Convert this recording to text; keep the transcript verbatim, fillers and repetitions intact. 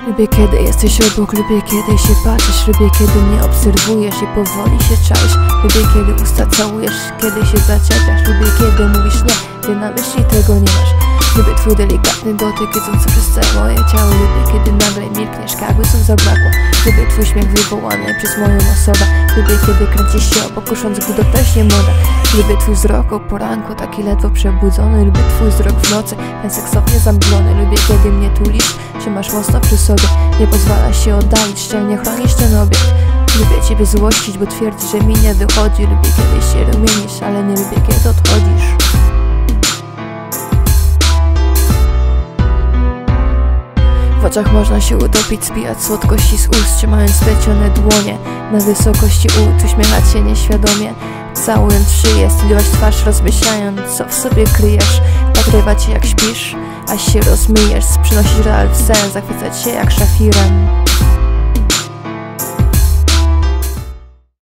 Lubię kiedy jesteś obok, lubię kiedy się patrzysz, lubię kiedy mnie obserwujesz i powoli się czaisz. Lubię kiedy usta całujesz, kiedy się zaczepiasz. Lubię kiedy mówisz nie, gdy na myśli tego nie masz. Lubię twój delikatny dotyk, jedzący przez całe moje ciało. Lubię kiedy nagle milkniesz, jakby słów zabrakło. Lubię twój śmiech wywołany przez moją osobę. Lubię kiedy kręcisz się obok, kusząc, gdy doprośnie moda. Lubię twój wzrok o poranku, taki ledwo przebudzony. Lubię twój wzrok w nocy, ten seksownie zamglony. Lubię kiedy mnie tulisz, trzymasz mocno przy sobie. Nie pozwalasz się oddalić, szczelnie chronisz ten obiekt. Lubię ciebie złościć, bo twierdzisz, że mi nie wychodzi. Lubię kiedy się rumienisz, ale nie lubię kiedy odchodzisz. W oczach można się utopić, spijać słodkości z ust, trzymając splecione dłonie na wysokości ust, uśmiechać się nieświadomie, całując szyję, studiować twarz, rozmyślając, co w sobie kryjesz, patrywać się jak śpisz, aż się rozmyjesz, przynosić real w sen, zachwycać się jak szafirem.